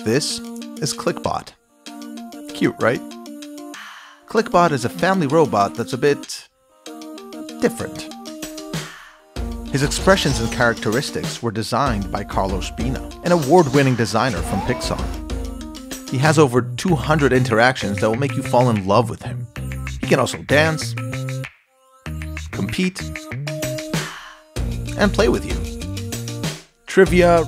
This is Clicbot. Cute, right? Clicbot is a family robot that's a bit different. His expressions and characteristics were designed by Carlos Bina, an award-winning designer from Pixar. He has over 200 interactions that will make you fall in love with him. He can also dance, compete, and play with you. Trivia,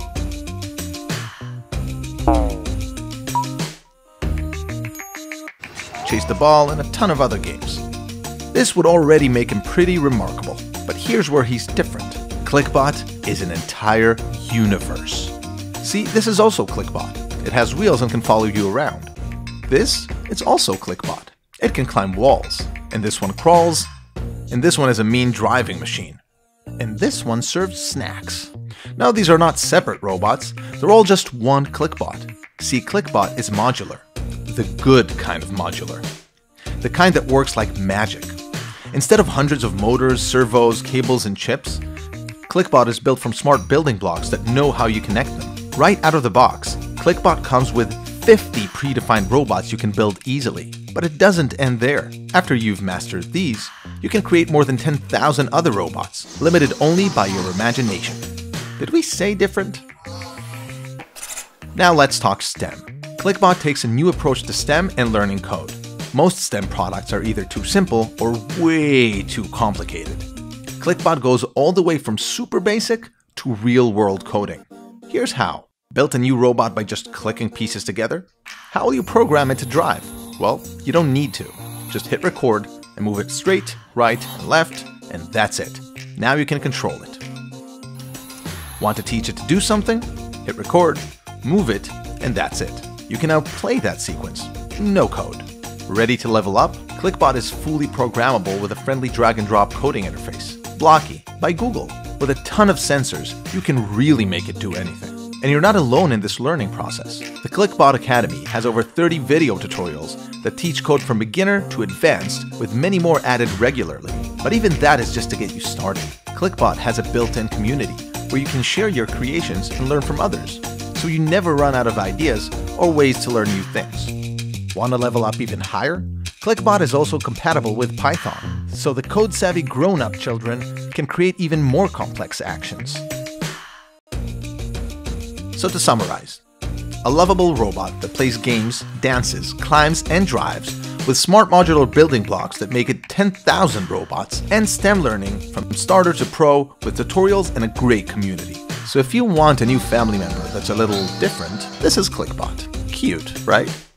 chase the ball, and a ton of other games. This would already make him pretty remarkable, but here's where he's different. Clicbot is an entire universe. See, this is also Clicbot. It has wheels and can follow you around. This, it's also Clicbot. It can climb walls, and this one crawls, and this one is a mean driving machine. And this one serves snacks. Now these are not separate robots, they're all just one Clicbot. See, Clicbot is modular. The good kind of modular. The kind that works like magic. Instead of hundreds of motors, servos, cables, and chips, Clicbot is built from smart building blocks that know how you connect them. Right out of the box, Clicbot comes with 50 predefined robots you can build easily. But it doesn't end there. After you've mastered these, you can create more than 10,000 other robots, limited only by your imagination. Did we say different? Now let's talk STEM. Clicbot takes a new approach to STEM and learning code. Most STEM products are either too simple or way too complicated. Clicbot goes all the way from super basic to real-world coding. Here's how. Built a new robot by just clicking pieces together? How will you program it to drive? Well, you don't need to. Just hit record and move it straight, right, and left, and that's it. Now you can control it. Want to teach it to do something? Hit record, move it, and that's it. You can now play that sequence. No code. Ready to level up? Clicbot is fully programmable with a friendly drag-and-drop coding interface. Blocky by Google. With a ton of sensors, you can really make it do anything. And you're not alone in this learning process. The Clicbot Academy has over 30 video tutorials that teach code from beginner to advanced, with many more added regularly. But even that is just to get you started. Clicbot has a built-in community where you can share your creations and learn from others, so you never run out of ideas or ways to learn new things. Want to level up even higher? Clicbot is also compatible with Python, so the code-savvy grown-up children can create even more complex actions. So to summarize, a lovable robot that plays games, dances, climbs, and drives, with smart modular building blocks that make it 10,000 robots, and STEM learning from starter to pro with tutorials and a great community. So if you want a new family member that's a little different, this is Clicbot. Cute, right?